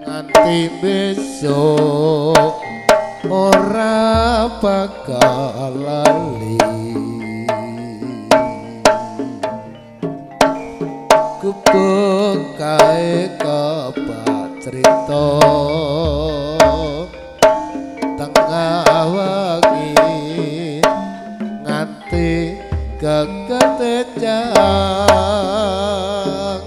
nganti besok ora bakal lali kubekae kepatrita tengah wangi nganti keketejang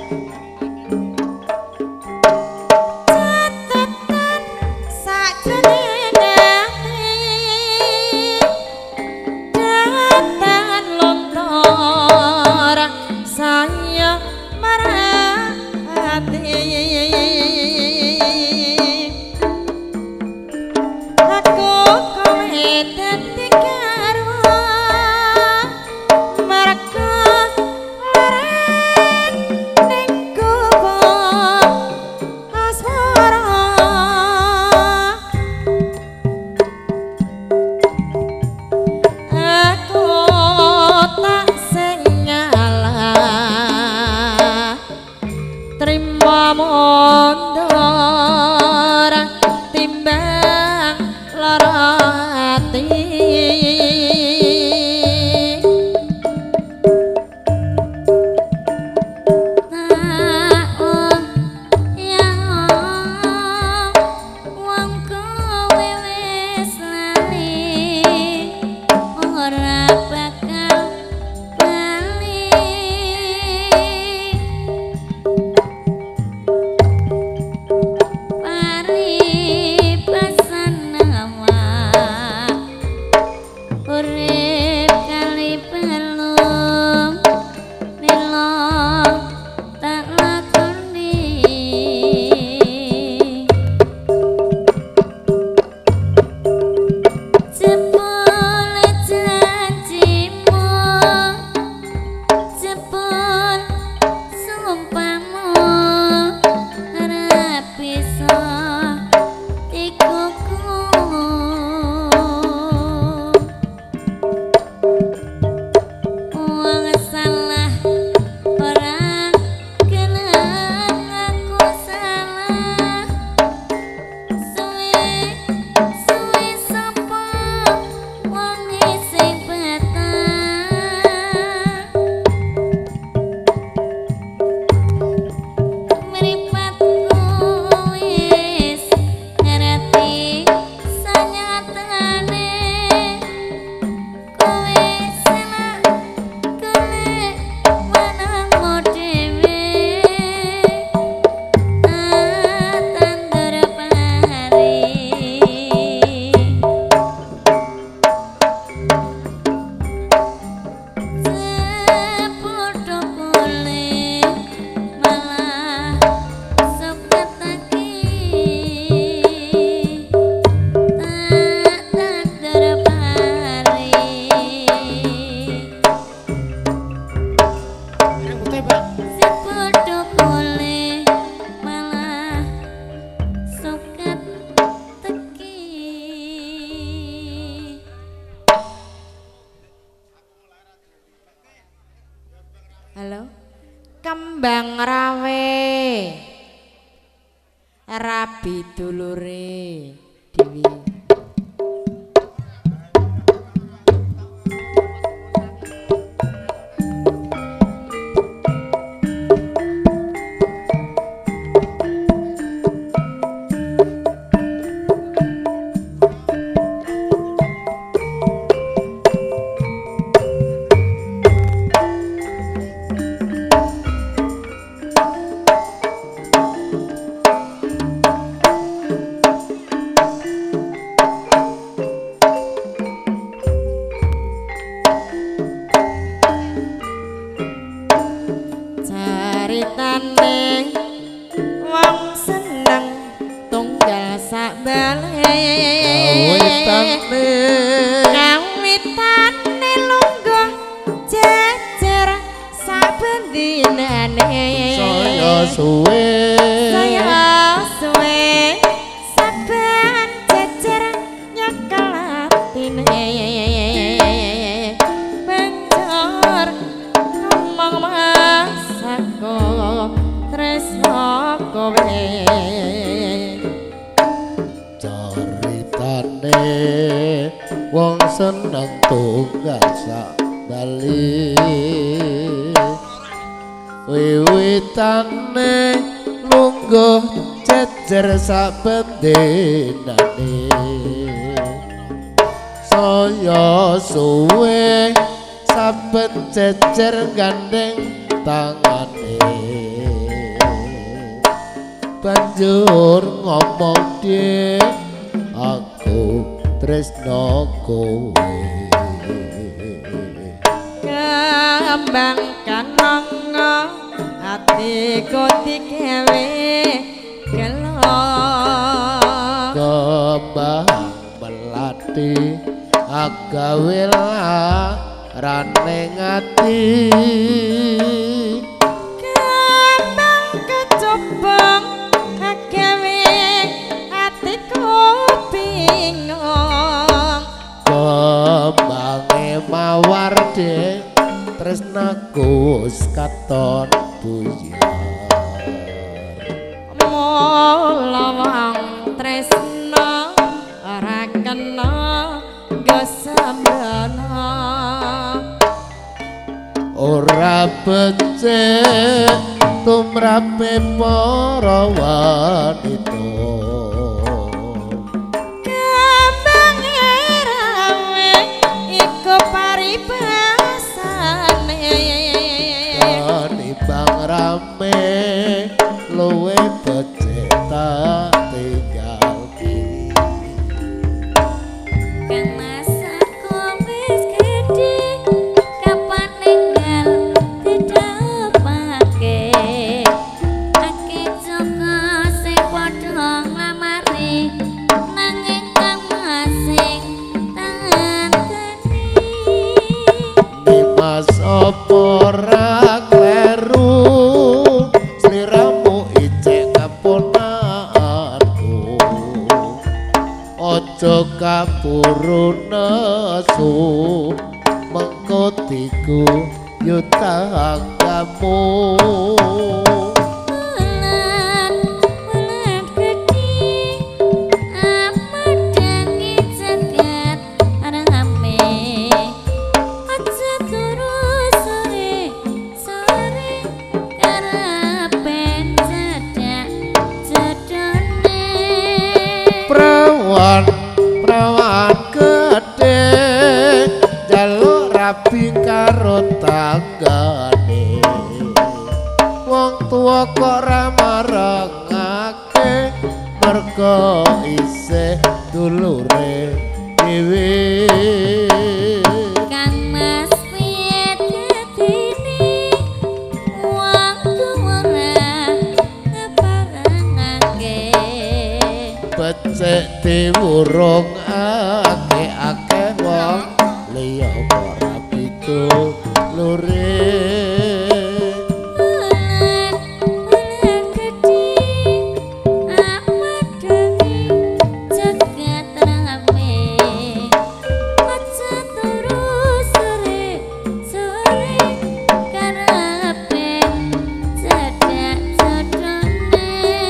Halo, kembang rawe, rabi dulure Dewi. seneng tunggal sak bali wiwitane lungguh jejer sak bendenane saya suwe saben jejer gandeng tangane banjur ngomong dhek aku tresno kowe kembang kananga atiku digawe gelo kembang melati agawe larane ngati kembang kecobong agawe atiku bingung kembange mawar dek tresnaku wis katon buyar mula wong tresna ora kena gesembana ora becik tumrape para wanita kembang rawe iku paribasane tibang rame luwe becik tak tinggal kiri Kang masaku wis gedhe kapan ninggal didapake akeh joko sing padha nglamari nanging kang masing tangani Dimas apa ora kleru sliramu ijek kaponanku aja kapuru nesu mengko diku yutanggamu Bulan gedhi amedangi jagat rame aja turu sore karepen cedak jedone prawan gedhe jaluk rabi karo tanggane wong tuwa kok ra marengake merga isih dulure dhewe Kang Mas piye dadine wong tuwa ngeparengake becik diwurung akeh wong liya kok rabi dulure bulan gedhi amedangi jagat rame aja turu sore karepen cedak jedone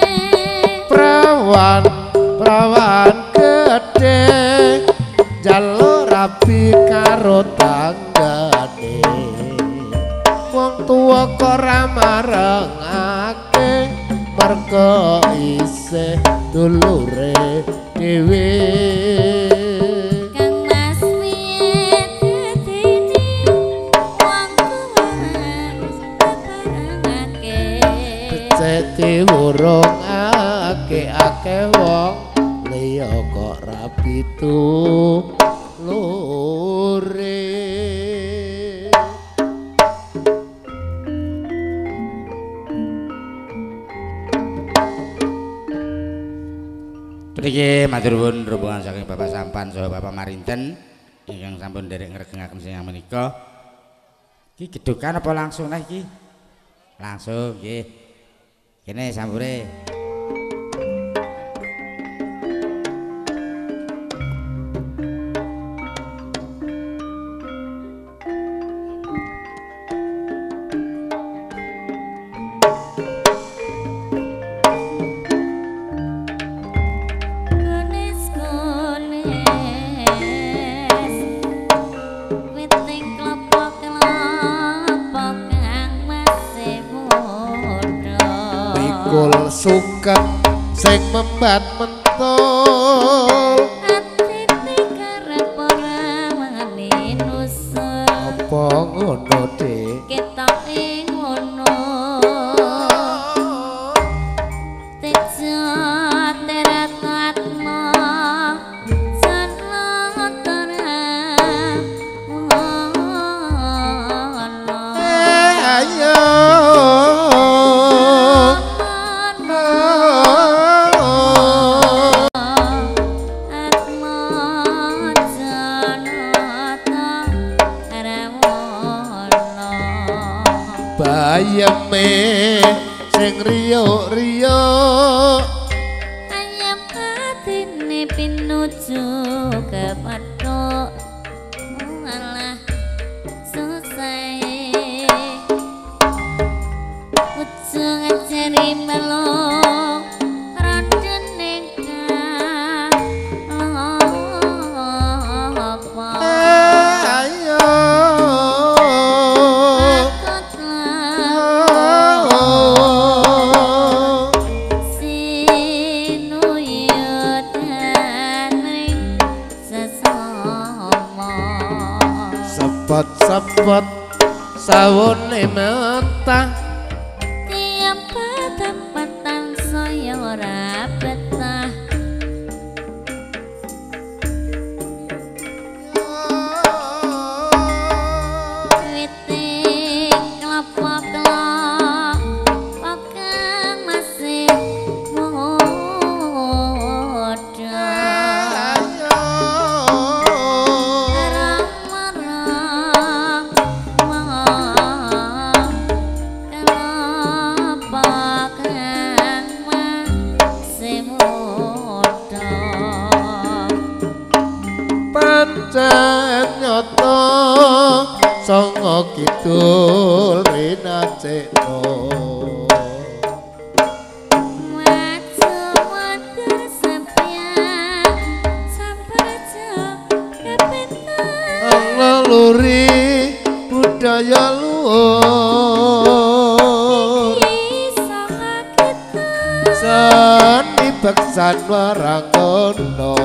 prawan gedhe jaluk rabi karo tanggane wong tuwa kok ra marengake merga isih dulure dhewe Kang Mas piye dadine wong tuwa ngeparengake becik diwurung akeh wong liya kok rabi dulure Niki matur nuwun rombongan saking Bapak Sampan saha Bapak Marinten ingkang sampun nderek ngregengaken sing menika. Iki gedhukan apa langsung nah iki? Langsung nggih. Kene sampure. suket sing membat mentul atine karep ora wani nusuk apa ngono Dik ketoke ngono tejo teratma sanatara ayo bayeme sing riyuk-riyuk ayam atine pinuju kepathuk alah susah ujung ajari melok randening apa ayo sepet sawone mentah tiap patang saya ora betah witing klop-klop pakang masih muda pancen nyata sanga kidul rinacekno leluri budaya luhur seni beksan warangono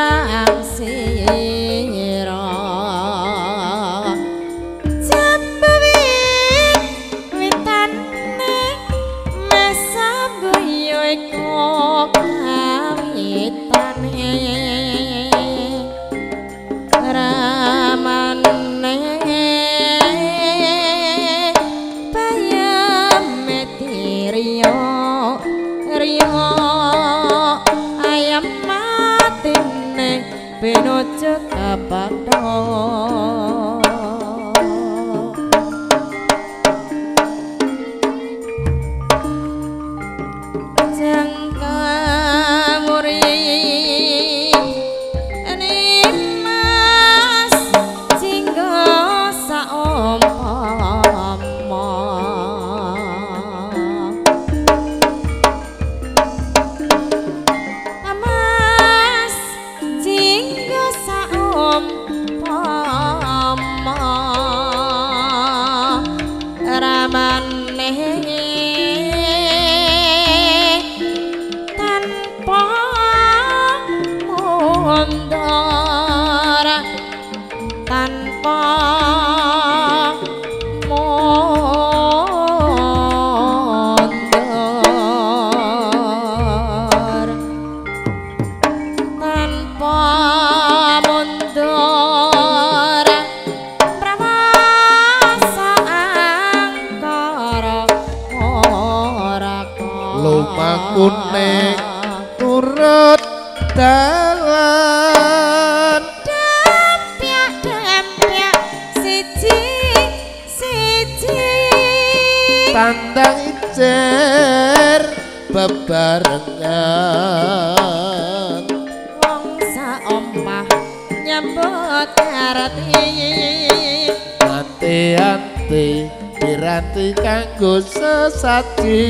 sira jambu witane mesabuyo iku kawitane ramane bayame tiriyo riyo ayam matine pinuju kapadha jangkamuri emas jinggo saumpama emas jinggo saumpama ramane tanpa mundur tanpa mundur tanpa mundur prawasa angkara ora lumaku ning turut dalan dempyak siji tandang ijer bebarengan wong saompah nyambut arti ati-ati piranti kanggo sesaji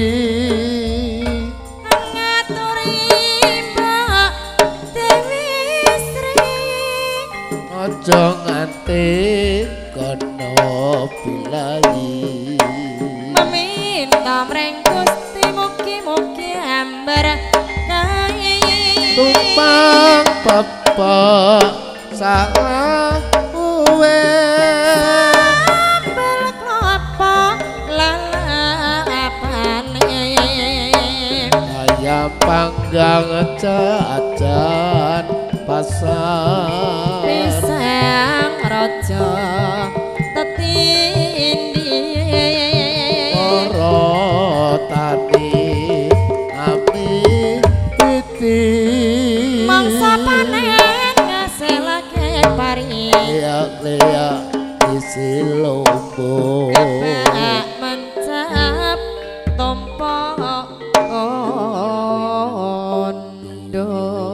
ngaturi Mbak Dewi Sri aja nganti kono bilahi meminta mring Gusti mugi-mugi ambar kae tumpang pepok salah uwe sambel klapa lalapane ayam panggang aja-ajan pasar pisang raja tetindi ora tani api piti mangsa panen ngasilake pari liak-liak isi lombo Kebak mencap tompo ondo